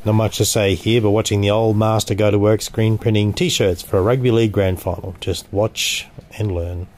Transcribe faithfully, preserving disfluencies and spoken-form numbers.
Not much to say here, but watching the old master go to work screen printing T-shirts for a rugby league grand final. Just watch and learn.